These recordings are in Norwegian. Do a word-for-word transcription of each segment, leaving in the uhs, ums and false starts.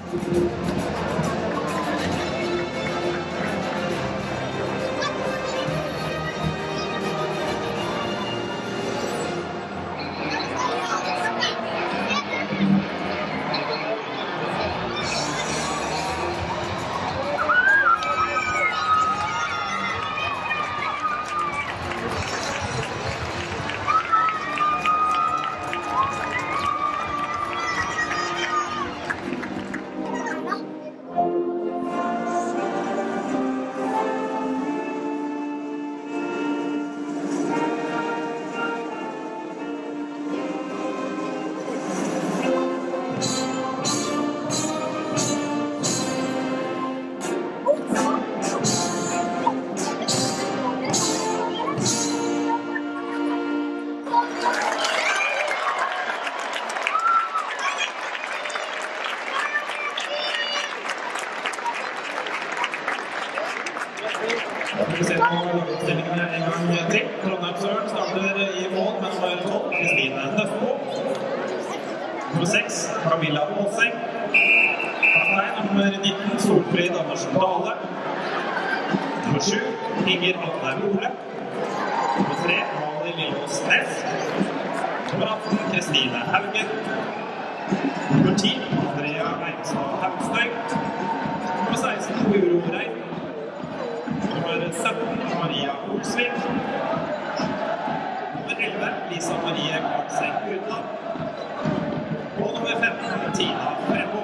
Vi ser på oppstillingene en gang til. Trondheimsøren starter i mål med nummer tolv, Kristine Nøstbo. Nummer seks, Camilla Åseng. Kaptein nummer nitten, Solfrid Andersen Dale. Nummer sju, Inger Alner Ole. Nummer tre, Mali Lillås Næss. Nummer atten, Kristine Haugen. Nummer ti, Andrea Einsvall Haugstøy. Nummer seksten, Guro Rein. Nummer sytten, Maria Olsvik. Nummer elleve, Lisa Marie Karlseng Utland. Og nummer femten, Tina Frembo.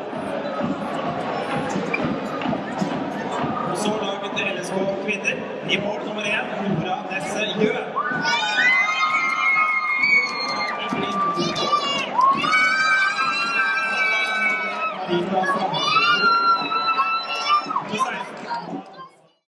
Og så laget til L S K kvinner. I mål nummer én, Nora Nesse Jø. Marita Strandberg.